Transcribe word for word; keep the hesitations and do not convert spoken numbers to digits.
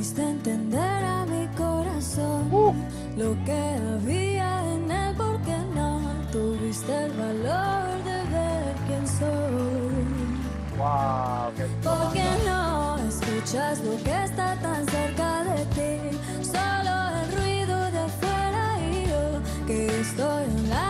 diste a entender a mi corazón Uh. lo que había en él, porque no tuviste el valor de ver quién soy. Wow, qué Porque no escuchas lo que está tan cerca de ti, solo el ruido de afuera y yo que estoy en la